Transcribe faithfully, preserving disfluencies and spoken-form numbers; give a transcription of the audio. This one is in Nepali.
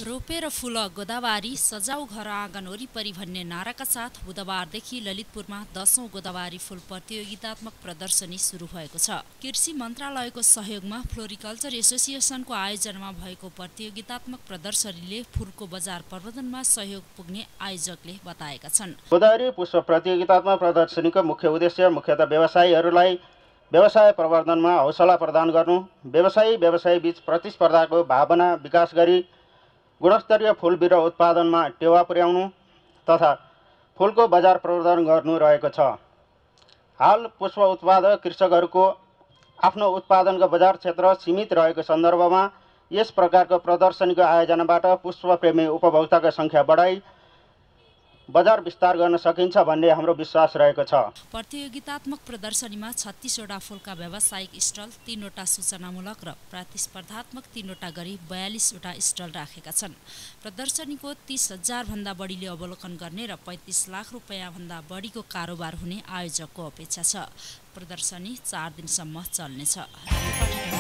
रोपेर फूल गोदावारी सजाऊ घर आँगन वरिपरि भन्ने नाराका साथ बुधबारदेखि ललितपुरमा दशौं गोदावारी फूल प्रतियोगितात्मक प्रदर्शनी सुरु भएको छ। कृषि मन्त्रालयको सहयोगमा फ्लोरिकल्चर एसोसिएसनको आयोजनामा भएको प्रतियोगितात्मक प्रदर्शनीले फूलको बजार प्रबन्धनमा सहयोग पुग्ने आयोजकले बताएका छन्। गोदावरी पुष्प प्रतियोगितात्मक प्रदर्शनीको मुख्य उद्देश्य मुख्यतः व्यवसायीहरूलाई व्यवसाय प्रवर्धनमा हौसला प्रदान गर्नु, व्यवसायी व्यवसायी बीच प्रतिस्पर्धाको भावना विकास गरी गुणस्तरीय फूल बिरुवा उत्पादनमा टेवा पुर्याउनु तथा फूलको बजार प्रवर्धन गर्नु रहेको छ। हाल पुष्प उत्पादक कृषकहरूको आफ्नो उत्पादनको बजार क्षेत्र सीमित रहेको सन्दर्भमा यस प्रकारको प्रदर्शनीको आयोजनाबाट पुष्पप्रेमी उपभोक्ताको सङ्ख्या बढाई बजार विस्तार गर्न सकिन्छ भन्ने हाम्रो विश्वास रहेको छ। प्रतियोगितात्मक प्रदर्शनीमा छत्तीसवटा फूलका व्यावसायिक स्टल, तीनवटा सूचनामूलक र प्रतिस्पर्धात्मक तीनवटा गरी बयालिसवटा स्टल राखेका छन्। प्रदर्शनीको तीस हजार भन्दा बढीले अवलोकन गर्ने र पैँतिस लाख रुपियाँ भन्दा बढीको कारोबार हुने आयोजकको अपेक्षा छ। प्रदर्शनी चार दिनसम्म चल्नेछ।